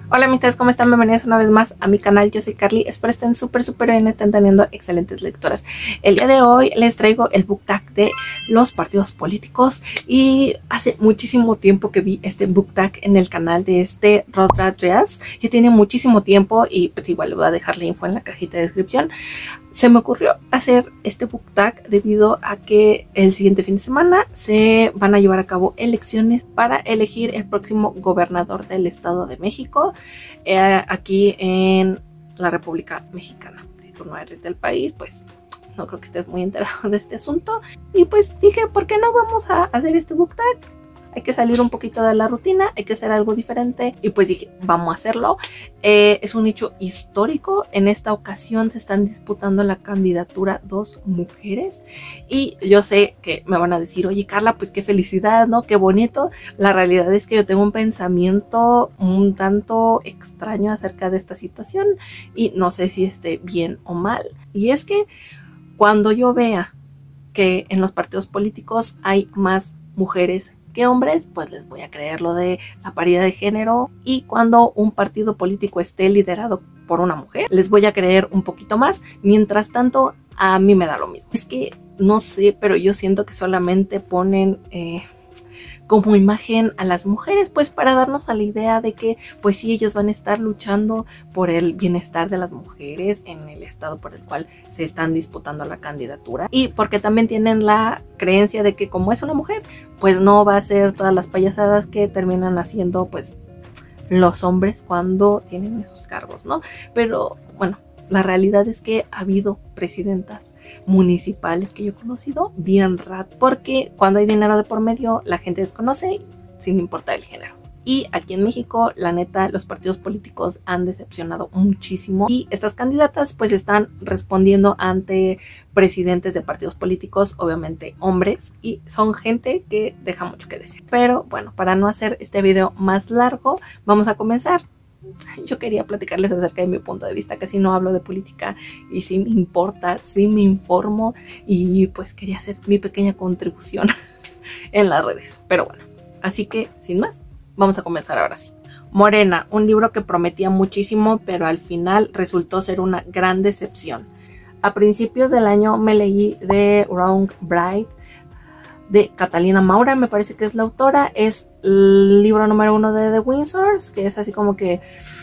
Hola amistades, ¿cómo están? Bienvenidos una vez más a mi canal. Yo soy Carly, espero estén súper bien, estén teniendo excelentes lecturas. El día de hoy les traigo el book tag de los partidos políticos y hace muchísimo tiempo que vi este book tag en el canal de Rodra Dreas, que tiene muchísimo tiempo y pues igual le voy a dejar la info en la cajita de descripción. Se me ocurrió hacer este book tag debido a que el siguiente fin de semana se van a llevar a cabo elecciones para elegir el próximo gobernador del Estado de México, aquí en la República Mexicana. Si tú no eres del país, pues no creo que estés muy enterado de este asunto. Y pues dije, ¿por qué no vamos a hacer este book tag? Hay que salir un poquito de la rutina, hay que hacer algo diferente. Y pues dije, vamos a hacerlo. Es un hecho histórico. En esta ocasión se están disputando la candidatura dos mujeres. Y yo sé que me van a decir, oye Carla, pues qué felicidad, ¿no? Qué bonito. La realidad es que yo tengo un pensamiento un tanto extraño acerca de esta situación. Y no sé si esté bien o mal. Y es que cuando yo vea que en los partidos políticos hay más mujeres que hombres, pues les voy a creer lo de la paridad de género. Y cuando un partido político esté liderado por una mujer, les voy a creer un poquito más. Mientras tanto, a mí me da lo mismo. Es que no sé, pero yo siento que solamente ponen como imagen a las mujeres, pues para darnos a la idea de que pues sí, ellas van a estar luchando por el bienestar de las mujeres en el estado por el cual se están disputando la candidatura, y porque también tienen la creencia de que como es una mujer, pues no va a hacer todas las payasadas que terminan haciendo pues los hombres cuando tienen esos cargos, ¿no? Pero bueno, la realidad es que ha habido presidentas municipales que yo he conocido bien porque cuando hay dinero de por medio la gente desconoce sin importar el género. Y aquí en México, la neta, los partidos políticos han decepcionado muchísimo y estas candidatas pues están respondiendo ante presidentes de partidos políticos, obviamente hombres, y son gente que deja mucho que decir. Pero bueno, para no hacer este video más largo, vamos a comenzar. Yo quería platicarles acerca de mi punto de vista, casi no hablo de política y sí me importa, sí me informo y pues quería hacer mi pequeña contribución en las redes. Pero bueno, así que sin más, vamos a comenzar ahora sí. Morena, un libro que prometía muchísimo, pero al final resultó ser una gran decepción. A principios del año me leí The Wrong Bride de Catalina Maura, me parece que es la autora. Es el libro número 1 de The Windsors, que es así como que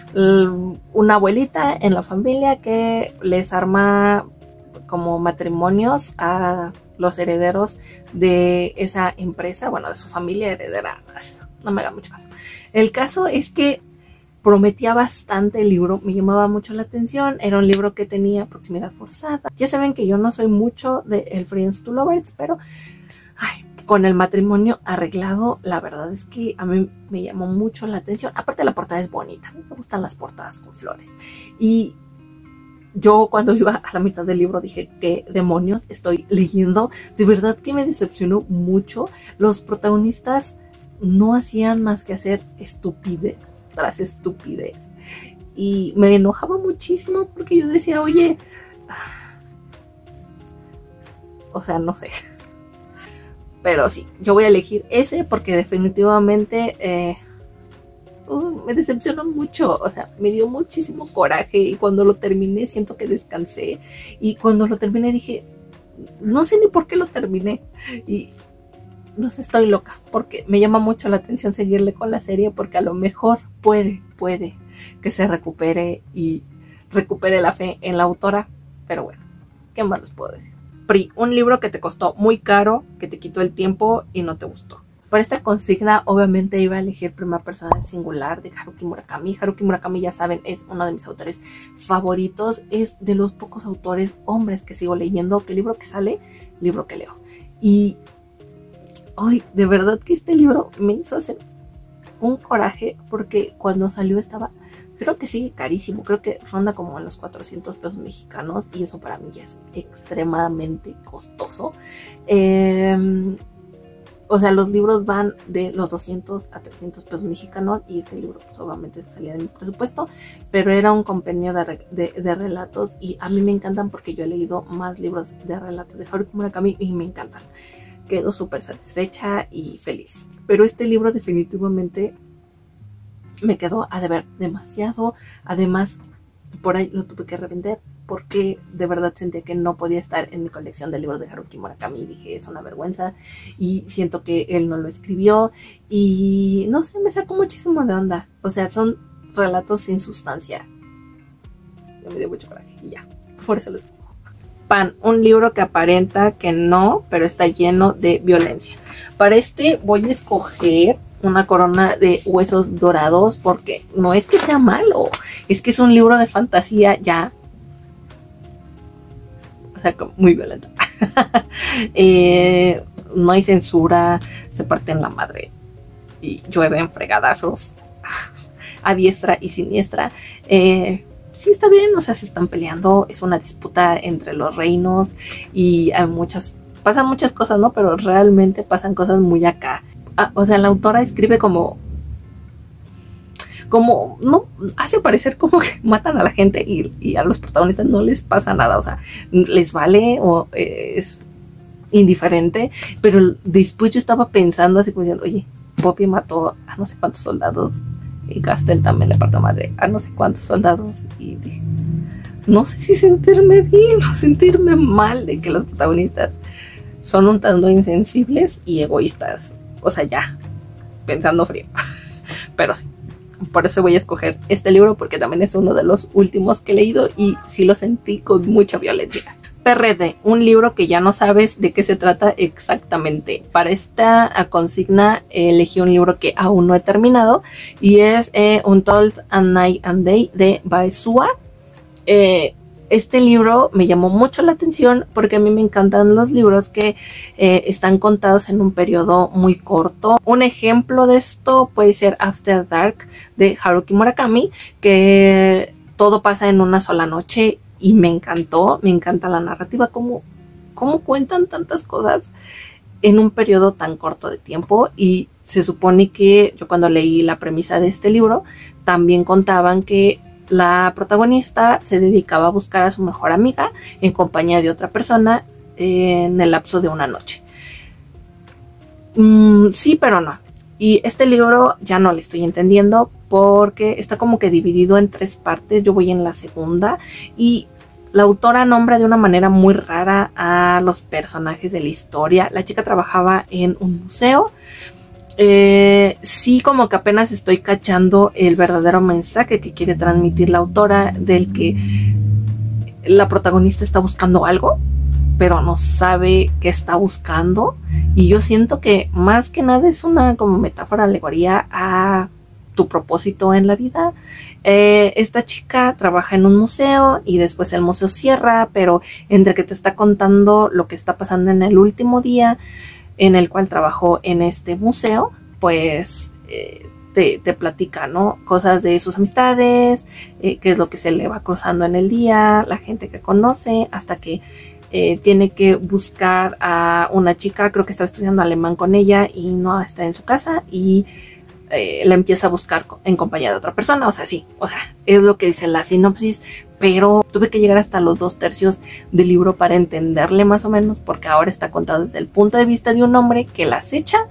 una abuelita en la familia que les arma como matrimonios a los herederos de esa empresa, bueno, de su familia heredera. No me haga mucho caso. El caso es que prometía bastante el libro, me llamaba mucho la atención, era un libro que tenía proximidad forzada. Ya saben que yo no soy mucho de el Friends to Lovers, pero ay, con el matrimonio arreglado, la verdad es que a mí me llamó mucho la atención. Aparte la portada es bonita, me gustan las portadas con flores. Y yo cuando iba a la mitad del libro dije, ¿qué demonios estoy leyendo? De verdad que me decepcionó mucho. Los protagonistas no hacían más que hacer estupidez tras estupidez. Y me enojaba muchísimo porque yo decía, oye, o sea, no sé. Pero sí, yo voy a elegir ese porque definitivamente me decepcionó mucho. O sea, me dio muchísimo coraje y cuando lo terminé siento que descansé. Y cuando lo terminé dije, no sé ni por qué lo terminé. Y no sé, estoy loca porque me llama mucho la atención seguirle con la serie porque a lo mejor puede que se recupere y recupere la fe en la autora. Pero bueno, ¿qué más les puedo decir? PRI, un libro que te costó muy caro, que te quitó el tiempo y no te gustó. Para esta consigna obviamente iba a elegir Primera Persona Singular de Haruki Murakami. Haruki Murakami, ya saben, es uno de mis autores favoritos. Es de los pocos autores hombres que sigo leyendo, que libro que sale, libro que leo. Y hoy, de verdad que este libro me hizo hacer un coraje porque cuando salió estaba, creo que sigue carísimo, creo que ronda como en los 400 pesos mexicanos y eso para mí ya es extremadamente costoso. O sea, los libros van de los 200 a 300 pesos mexicanos y este libro pues, obviamente se salía de mi presupuesto, pero era un compendio de relatos y a mí me encantan porque yo he leído más libros de relatos de Haruki Murakami y me encantan. Quedo súper satisfecha y feliz. Pero este libro definitivamente me quedó a deber demasiado. Además, por ahí lo tuve que revender porque de verdad sentía que no podía estar en mi colección de libros de Haruki Murakami. Y dije, es una vergüenza y siento que él no lo escribió y no sé, me sacó muchísimo de onda. O sea, son relatos sin sustancia. Me dio mucho coraje y ya, por eso les pongo. Pan, un libro que aparenta que no, pero está lleno de violencia. Para este voy a escoger Una corona de huesos dorados, porque no es que sea malo, es que es un libro de fantasía ya, o sea, muy violento. No hay censura, se parten la madre y llueven fregadazos a diestra y siniestra. Sí, está bien, o sea, se están peleando, es una disputa entre los reinos y hay pasan muchas cosas, ¿no? Pero realmente pasan cosas muy acá. O sea, la autora escribe como, no, hace parecer como que matan a la gente y a los protagonistas no les pasa nada, o sea, les vale o es indiferente, pero después yo estaba pensando así como diciendo, oye, Poppy mató a no sé cuántos soldados y Castel también le partió madre a no sé cuántos soldados y dije, no sé si sentirme bien o sentirme mal de que los protagonistas son un tanto insensibles y egoístas. O sea, ya, pensando frío. Pero sí, por eso voy a escoger este libro, porque también es uno de los últimos que he leído y sí lo sentí con mucha violencia. PRD, un libro que ya no sabes de qué se trata exactamente. Para esta consigna elegí un libro que aún no he terminado y es Untold and Night and Day de Baezua. Este libro me llamó mucho la atención porque a mí me encantan los libros que están contados en un periodo muy corto. Un ejemplo de esto puede ser After Dark de Haruki Murakami, que todo pasa en una sola noche y me encantó, me encanta la narrativa, cómo cuentan tantas cosas en un periodo tan corto de tiempo. Y se supone que yo cuando leí la premisa de este libro también contaban que la protagonista se dedicaba a buscar a su mejor amiga en compañía de otra persona en el lapso de una noche. Sí, pero no. Y este libro ya no le estoy entendiendo porque está como que dividido en 3 partes. Yo voy en la segunda y la autora nombra de una manera muy rara a los personajes de la historia. La chica trabajaba en un museo. Sí, como que apenas estoy cachando el verdadero mensaje que quiere transmitir la autora, del que la protagonista está buscando algo, pero no sabe qué está buscando. Y yo siento que más que nada es una como metáfora, alegoría a tu propósito en la vida. Esta chica trabaja en un museo y después el museo cierra, pero entre que te está contando lo que está pasando en el último día en el cual trabajó en este museo, pues te platica, ¿no? Cosas de sus amistades, qué es lo que se le va cruzando en el día, la gente que conoce, hasta que tiene que buscar a una chica, creo que estaba estudiando alemán con ella y no está en su casa, y la empieza a buscar en compañía de otra persona. O sea, sí, o sea, es lo que dice la sinopsis, pero tuve que llegar hasta los 2/3 del libro para entenderle más o menos, porque ahora está contado desde el punto de vista de un hombre que la acecha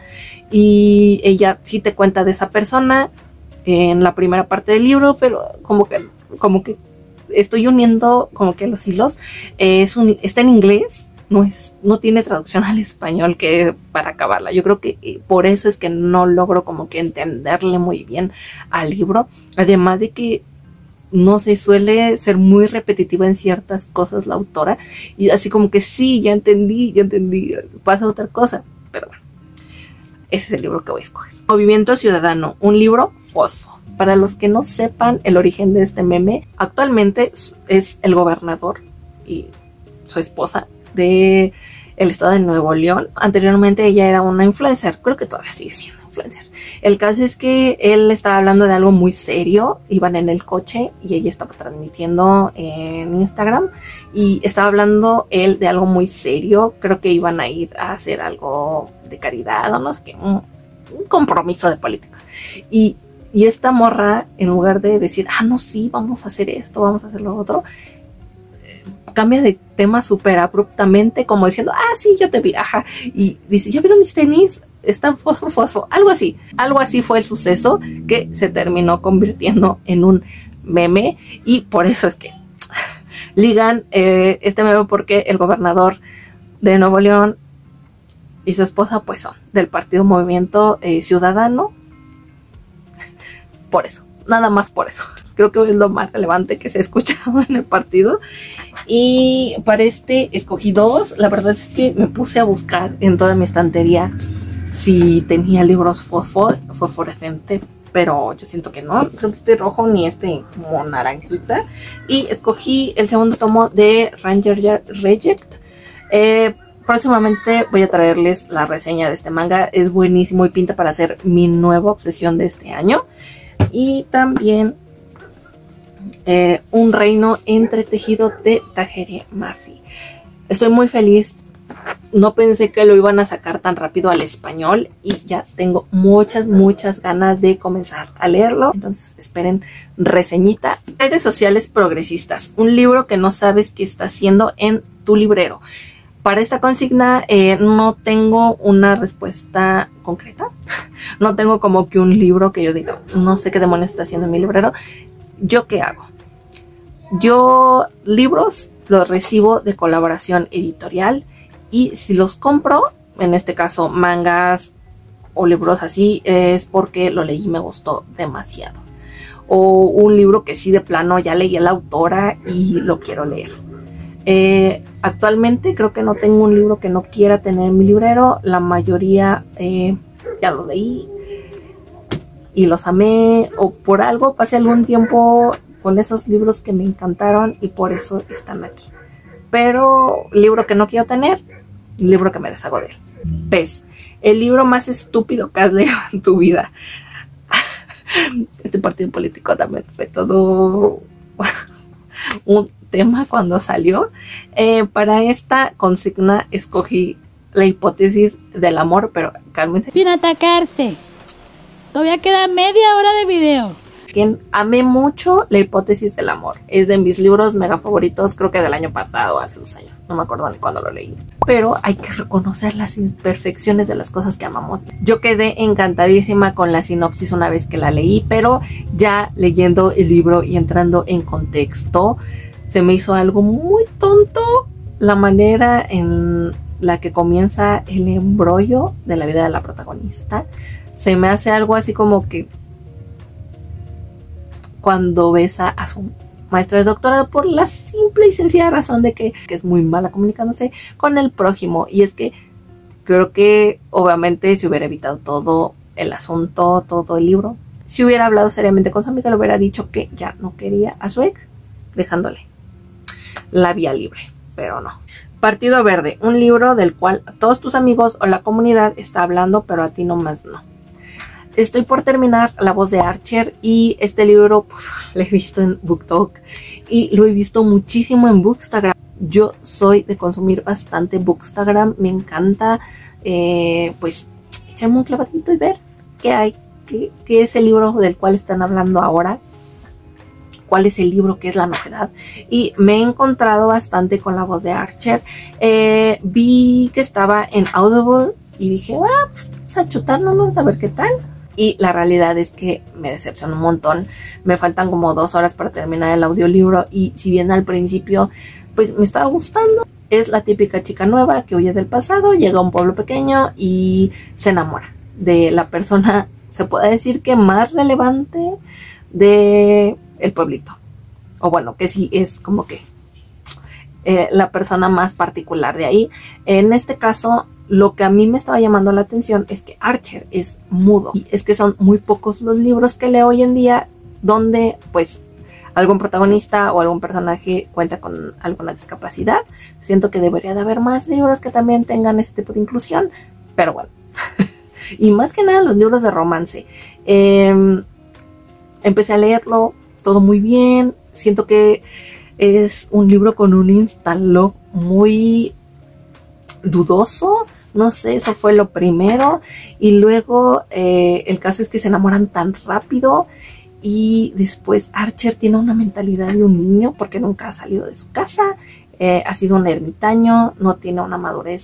y ella sí te cuenta de esa persona en la primera parte del libro, pero como que estoy uniendo como que los hilos. Está en inglés, no tiene traducción al español que para acabarla. Yo creo que por eso es que no logro como que entenderle muy bien al libro, además de que no se suele ser muy repetitiva en ciertas cosas la autora, y así como que sí, ya entendí, pasa otra cosa, pero bueno, ese es el libro que voy a escoger. Movimiento Ciudadano, un libro fosfo. Para los que no sepan el origen de este meme, actualmente es el gobernador y su esposa de el estado de Nuevo León. Anteriormente ella era una influencer, creo que todavía sigue siendo influencer. El caso es que él estaba hablando de algo muy serio, iban en el coche y ella estaba transmitiendo en Instagram y estaba hablando él de algo muy serio. Creo que iban a ir a hacer algo de caridad o no sé qué, un compromiso de política. Y esta morra, en lugar de decir, no, sí, vamos a hacer esto, vamos a hacer lo otro, cambia de tema súper abruptamente, como diciendo, sí, yo te vi, ajá, y dice, ¿ya vieron mis tenis? están fosfo, algo así fue el suceso que se terminó convirtiendo en un meme, y por eso es que ligan este meme, porque el gobernador de Nuevo León y su esposa pues son del partido Movimiento Ciudadano. Por eso, nada más por eso. Creo que es lo más relevante que se ha escuchado en el partido. Y para este escogí dos. La verdad es que me puse a buscar en toda mi estantería si tenía libros fosforescente, pero yo siento que no. Creo que este rojo ni este como naranjita. Y escogí el segundo tomo de Ranger Reject. Próximamente voy a traerles la reseña de este manga. Es buenísimo y pinta para hacer mi nueva obsesión de este año. Y también Un reino entretejido de Takeru Mafi. Estoy muy feliz. No pensé que lo iban a sacar tan rápido al español y ya tengo muchas ganas de comenzar a leerlo. Entonces esperen reseñita. Redes sociales progresistas. Un libro que no sabes qué está haciendo en tu librero. Para esta consigna no tengo una respuesta concreta. No tengo como que un libro que yo diga, no sé qué demonios está haciendo en mi librero. ¿Yo qué hago? Yo libros los recibo de colaboración editorial, y si los compro, en este caso mangas o libros así, es porque lo leí y me gustó demasiado. O un libro que sí de plano ya leí a la autora y lo quiero leer. Actualmente creo que no tengo un libro que no quiera tener en mi librero. La mayoría ya los leí y los amé, o por algo pasé algún tiempo con esos libros que me encantaron y por eso están aquí. Pero libro que no quiero tener, libro que me deshago de él. Pez, el libro más estúpido que has leído en tu vida. Este partido político también fue todo un tema cuando salió. Para esta consigna escogí La hipótesis del amor, pero cálmense. Sin atacarse. Todavía queda media hora de video. Quien amé mucho La hipótesis del amor. Es de mis libros mega favoritos, creo que del año pasado, hace 2 años. No me acuerdo ni cuándo lo leí. Pero hay que reconocer las imperfecciones de las cosas que amamos. Yo quedé encantadísima con la sinopsis una vez que la leí, pero ya leyendo el libro y entrando en contexto, se me hizo algo muy tonto la manera en la que comienza el embrollo de la vida de la protagonista. Se me hace algo así como que cuando besa a su maestro de doctorado, por la simple y sencilla razón de que es muy mala comunicándose con el prójimo. Y es que creo que obviamente si hubiera evitado todo el asunto, todo el libro, si hubiera hablado seriamente con su amiga, le hubiera dicho que ya no quería a su ex, dejándole la vía libre, pero no. Partido Verde, un libro del cual todos tus amigos o la comunidad está hablando, pero a ti nomás no. Estoy por terminar La voz de Archer, y este libro lo he visto en BookTok y lo he visto muchísimo en Bookstagram. Yo soy de consumir bastante Bookstagram, me encanta pues echarme un clavadito y ver qué hay, qué es el libro del cual están hablando ahora, cuál es el libro, qué es la novedad. Y me he encontrado bastante con La voz de Archer. Vi que estaba en Audible y dije, pues a chutárnoslo, a ver qué tal. Y la realidad es que me decepcionó un montón. Me faltan como 2 horas para terminar el audiolibro, y si bien al principio pues me estaba gustando, es la típica chica nueva que huye del pasado, llega a un pueblo pequeño y se enamora de la persona, se puede decir que más relevante de el pueblito, o bueno, que sí es como que la persona más particular de ahí. En este caso, lo que a mí me estaba llamando la atención es que Archer es mudo, y es que son muy pocos los libros que leo hoy en día donde pues algún protagonista o algún personaje cuenta con alguna discapacidad. Siento que debería de haber más libros que también tengan ese tipo de inclusión, pero bueno. Y más que nada los libros de romance. Empecé a leerlo, todo muy bien. Siento que es un libro con un instant-love muy dudoso, no sé, eso fue lo primero. Y luego el caso es que se enamoran tan rápido, y después Archer tiene una mentalidad de un niño porque nunca ha salido de su casa, ha sido un ermitaño, no tiene una madurez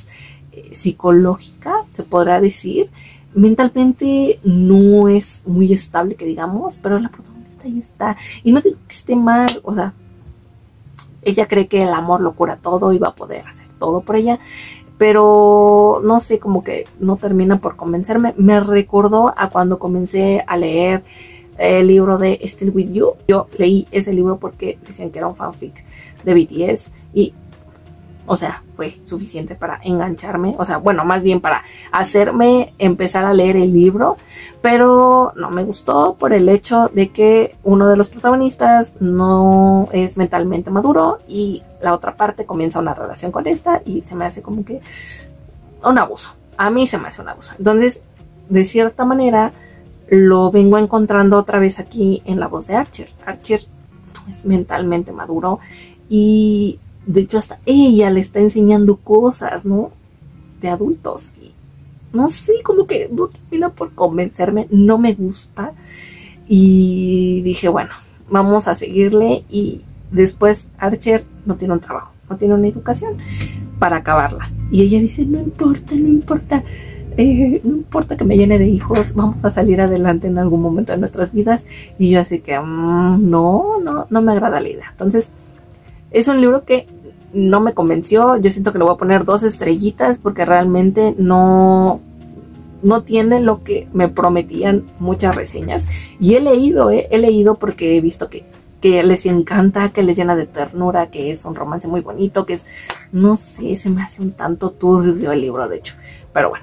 psicológica, se podrá decir. Mentalmente no es muy estable, que digamos, pero la protagonista ahí está. Y no digo que esté mal, o sea, ella cree que el amor lo cura todo y va a poder hacer todo por ella, pero no sé, como que no termina por convencerme. Me recordó a cuando comencé a leer el libro de Still With You. Yo leí ese libro porque decían que era un fanfic de BTS y, o sea, fue suficiente para engancharme, o sea, bueno, más bien para hacerme empezar a leer el libro, pero no me gustó por el hecho de que uno de los protagonistas no es mentalmente maduro y la otra parte comienza una relación con esta y se me hace como que un abuso. A mí se me hace un abuso. Entonces, de cierta manera, lo vengo encontrando otra vez aquí en la voz de Archer. Archer no es mentalmente maduro y de hecho hasta ella le está enseñando cosas, ¿no? De adultos. Y no sé, como que no termina por convencerme, no me gusta. Y dije, bueno, vamos a seguirle. Y después Archer no tiene un trabajo, no tiene una educación para acabarla. Y ella dice, no importa, no importa. No importa que me llene de hijos, vamos a salir adelante en algún momento de nuestras vidas. Y yo así que no me agrada la idea. Entonces es un libro que no me convenció. Yo siento que le voy a poner 2 estrellitas porque realmente no tiene lo que me prometían muchas reseñas. Y he leído porque he visto que les encanta, que les llena de ternura, que es un romance muy bonito, que es, no sé, se me hace un tanto turbio el libro, de hecho. Pero bueno,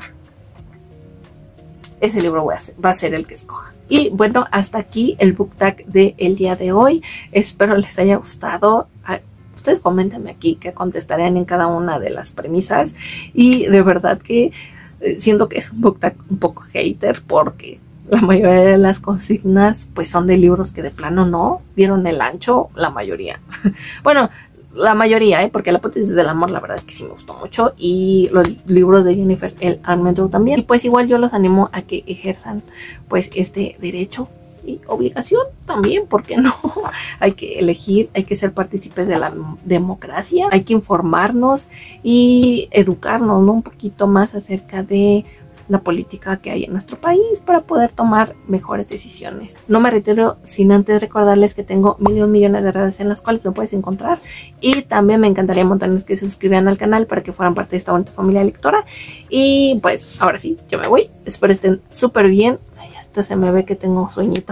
ese libro va a ser el que escoja. Y bueno, hasta aquí el book tag del día de hoy. Espero les haya gustado. Ustedes coméntenme aquí qué contestarían en cada una de las premisas. Y de verdad que siento que es un book tag un poco hater porque la mayoría de las consignas pues son de libros que de plano no dieron el ancho, la mayoría. Bueno, la mayoría, porque La hipótesis del amor la verdad es que sí me gustó mucho y los libros de Jennifer L. Armentrout también. Y pues igual yo los animo a que ejerzan pues este derecho y obligación también, ¿por qué no? Hay que elegir, hay que ser partícipes de la democracia, hay que informarnos y educarnos, ¿no? Un poquito más acerca de la política que hay en nuestro país para poder tomar mejores decisiones. No me retiro sin antes recordarles que tengo millones de redes en las cuales me puedes encontrar y también me encantaría montones que se suscribieran al canal para que fueran parte de esta bonita familia lectora. Y pues ahora sí, yo me voy, espero estén súper bien. Ay, hasta se me ve que tengo sueñito.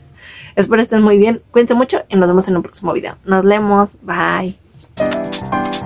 Espero estén muy bien, cuídense mucho y nos vemos en un próximo video. Nos vemos, bye.